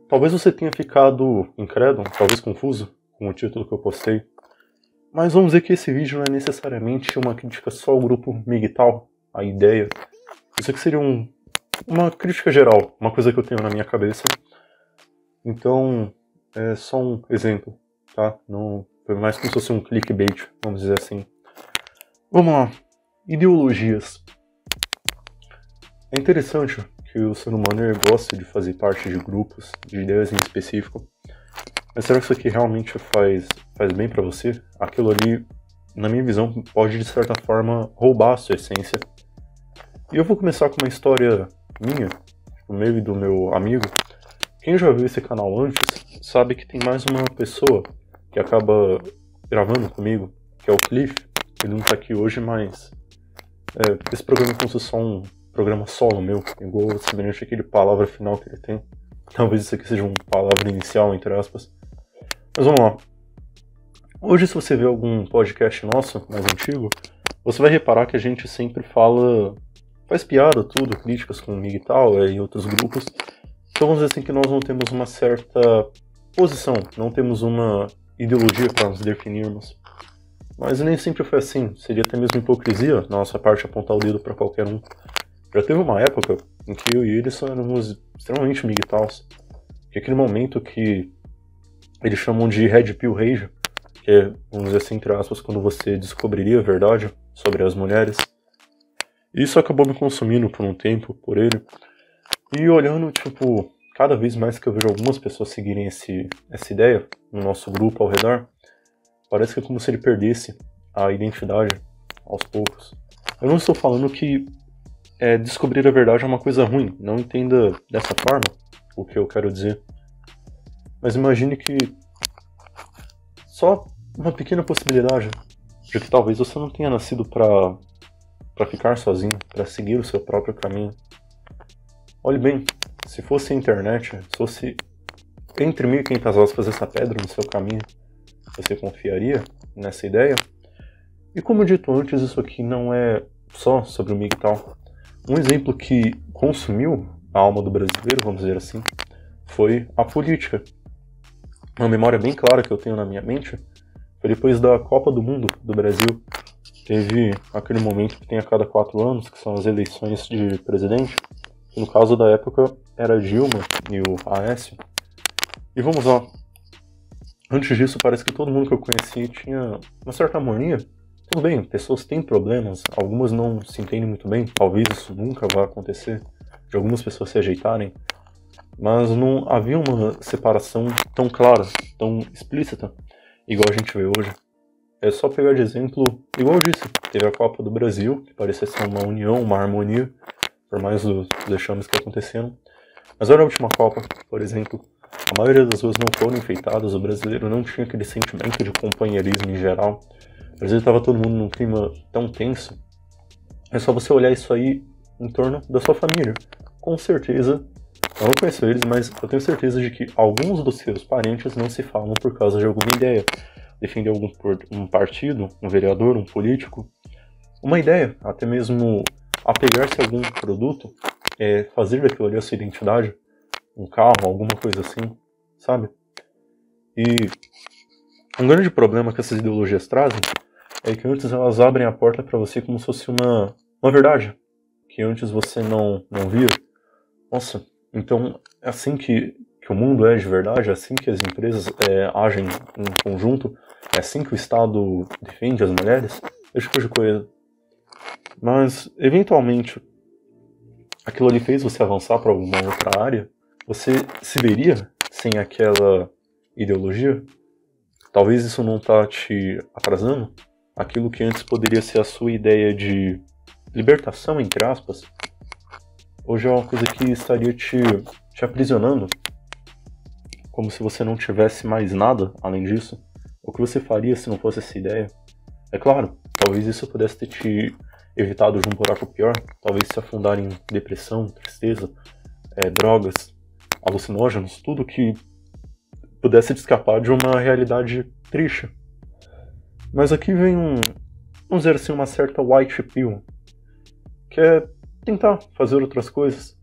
Talvez você tenha ficado incrédulo, talvez confuso com o título que eu postei, mas vamos dizer que esse vídeo não é necessariamente uma crítica só ao grupo MGTOW, a ideia. Isso aqui seria uma crítica geral, uma coisa que eu tenho na minha cabeça. Então, é só um exemplo, tá? Não foi mais como se fosse um clickbait, vamos dizer assim. Vamos lá. Ideologias. É interessante que o ser humano gosta de fazer parte de grupos, de ideias em específico. Mas será que isso aqui realmente faz bem pra você? Aquilo ali, na minha visão, pode de certa forma roubar a sua essência. E eu vou começar com uma história minha, do meu e do meu amigo. Quem já viu esse canal antes sabe que tem mais uma pessoa que acaba gravando comigo, que é o Cliff. Ele não tá aqui hoje, mas esse programa é como se fosse só um programa solo meu, igual semelhante àquele palavra final que ele tem. Talvez isso aqui seja uma palavra inicial, entre aspas. Mas vamos lá. Hoje, se você vê algum podcast nosso, mais antigo, você vai reparar que a gente sempre faz piada, tudo, críticas com o MGTOW e outros grupos. Então vamos dizer assim que nós não temos uma certa posição, não temos uma ideologia para nos definirmos. Mas nem sempre foi assim, seria até mesmo hipocrisia da nossa parte apontar o dedo para qualquer um. Já teve uma época em que eu e ele éramos extremamente MGTOWs. Que é aquele momento que eles chamam de Red Pill Rage, que é, vamos dizer assim, entre aspas, quando você descobriria a verdade sobre as mulheres. E isso acabou me consumindo por um tempo, por ele. E olhando, tipo, cada vez mais que eu vejo algumas pessoas seguirem essa ideia no nosso grupo ao redor, parece que é como se ele perdesse a identidade aos poucos. Eu não estou falando que descobrir a verdade é uma coisa ruim, não entenda dessa forma o que eu quero dizer. Mas imagine que só uma pequena possibilidade de que talvez você não tenha nascido para ficar sozinho, para seguir o seu próprio caminho. Olhe bem, se fosse a internet, se fosse entre 1.500 aspas essa pedra no seu caminho, você confiaria nessa ideia? E como dito antes, isso aqui não é só sobre o MGTOW. Um exemplo que consumiu a alma do brasileiro, vamos dizer assim, foi a política. Uma memória bem clara que eu tenho na minha mente foi depois da Copa do Mundo do Brasil. Teve aquele momento que tem a cada 4 anos, que são as eleições de presidente. Que no caso da época era Dilma e o Aécio. E vamos lá. Antes disso, parece que todo mundo que eu conheci tinha uma certa harmonia. Tudo bem, pessoas têm problemas, algumas não se entendem muito bem, talvez isso nunca vá acontecer, de algumas pessoas se ajeitarem, mas não havia uma separação tão clara, tão explícita, igual a gente vê hoje. É só pegar de exemplo, igual eu disse, teve a Copa do Brasil, que parecia ser uma união, uma harmonia, por mais os vexames que aconteceram. Mas olha a última Copa, por exemplo, a maioria das ruas não foram enfeitadas, o brasileiro não tinha aquele sentimento de companheirismo em geral. Às vezes estava todo mundo num clima tão tenso. É só você olhar isso aí em torno da sua família. Com certeza, eu não conheço eles, mas eu tenho certeza de que alguns dos seus parentes não se falam por causa de alguma ideia. Defender um partido, um vereador, um político. Uma ideia, até mesmo apegar-se a algum produto, fazer daquilo ali a sua identidade. Um carro, alguma coisa assim, sabe? E um grande problema que essas ideologias trazem é que antes elas abrem a porta para você como se fosse uma verdade, que antes você não via. Nossa, então é assim que o mundo é de verdade, é assim que as empresas agem em conjunto, é assim que o Estado defende as mulheres, esse tipo de coisa. Mas, eventualmente, aquilo ali fez você avançar para alguma outra área, você se veria sem aquela ideologia? Talvez isso não está te atrasando? Aquilo que antes poderia ser a sua ideia de libertação, entre aspas, hoje é uma coisa que estaria te aprisionando, como se você não tivesse mais nada além disso. O que você faria se não fosse essa ideia? É claro, talvez isso pudesse ter te evitado de um buraco pior, talvez se afundar em depressão, tristeza, drogas, alucinógenos, tudo que pudesse te escapar de uma realidade triste. Mas aqui vem vamos dizer assim, uma certa white pill, que é tentar fazer outras coisas.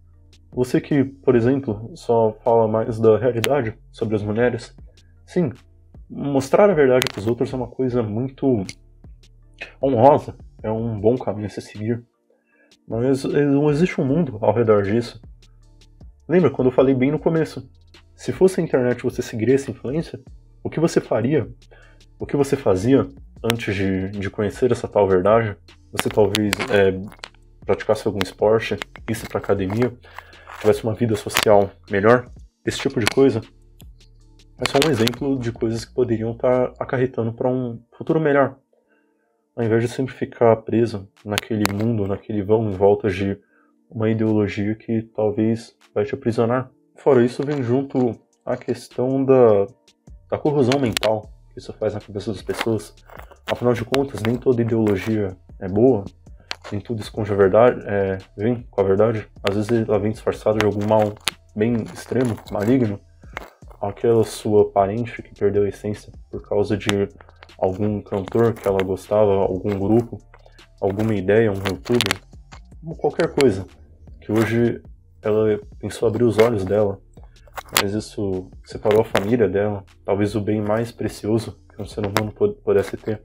Você que, por exemplo, só fala mais da realidade sobre as mulheres, sim, mostrar a verdade para os outros é uma coisa muito honrosa, é um bom caminho a se seguir. Mas não existe um mundo ao redor disso. Lembra quando eu falei bem no começo? Se fosse a internet e você seguiria essa influência, o que você faria? O que você fazia antes de conhecer essa tal verdade? Você talvez praticasse algum esporte, isse para academia, tivesse uma vida social melhor? Esse tipo de coisa é só um exemplo de coisas que poderiam estar acarretando para um futuro melhor. Ao invés de sempre ficar preso naquele mundo, naquele vão em volta de uma ideologia que talvez vai te aprisionar. Fora isso, vem junto a questão da corrosão mental que isso faz na cabeça das pessoas. Afinal de contas, nem toda ideologia é boa, nem tudo esconde a verdade, vem com a verdade. Às vezes ela vem disfarçada de algum mal bem extremo, maligno. Aquela sua parente que perdeu a essência por causa de algum cantor que ela gostava, algum grupo, alguma ideia, um youtuber, qualquer coisa, que hoje ela pensou abrir os olhos dela, mas isso separou a família dela, talvez o bem mais precioso que um ser humano pudesse ter.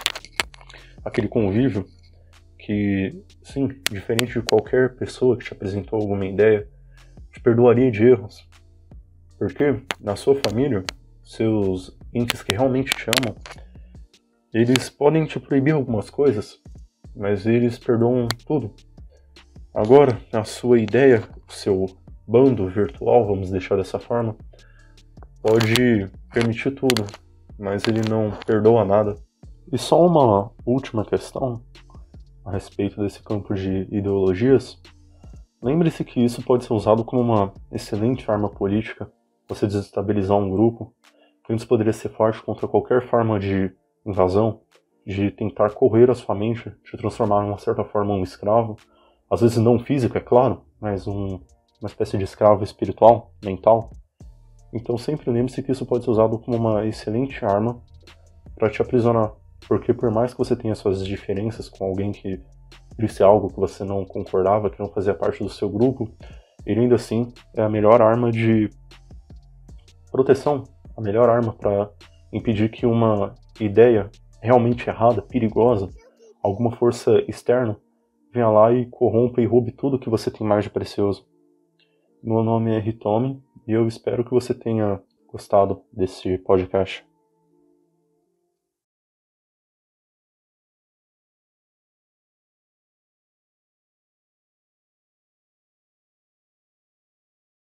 Aquele convívio que, sim, diferente de qualquer pessoa que te apresentou alguma ideia, te perdoaria de erros. Porque na sua família, seus entes que realmente te amam, eles podem te proibir algumas coisas, mas eles perdoam tudo. Agora, a sua ideia, o seu bando virtual, vamos deixar dessa forma, pode permitir tudo, mas ele não perdoa nada. E só uma última questão a respeito desse campo de ideologias. Lembre-se que isso pode ser usado como uma excelente arma política, você desestabilizar um grupo, que antes poderia ser forte contra qualquer forma de invasão, de tentar correr a sua mente, te transformar de uma certa forma um escravo, às vezes não físico, é claro, mas uma espécie de escravo espiritual, mental. Então sempre lembre-se que isso pode ser usado como uma excelente arma para te aprisionar, porque por mais que você tenha suas diferenças com alguém que disse algo que você não concordava, que não fazia parte do seu grupo, ele ainda assim é a melhor arma de proteção, a melhor arma para impedir que uma ideia realmente errada, perigosa, alguma força externa, venha lá e corrompa e roube tudo que você tem mais de precioso. Meu nome é Hitomi e eu espero que você tenha gostado desse podcast.